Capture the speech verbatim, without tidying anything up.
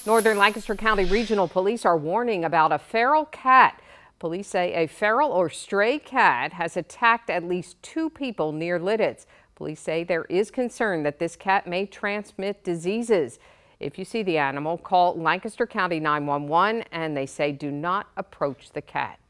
Northern Lancaster County Regional Police are warning about a feral cat. Police say a feral or stray cat has attacked at least two people near Lidditz. Police say there is concern that this cat may transmit diseases. If you see the animal, call Lancaster County nine one one, and they say do not approach the cat.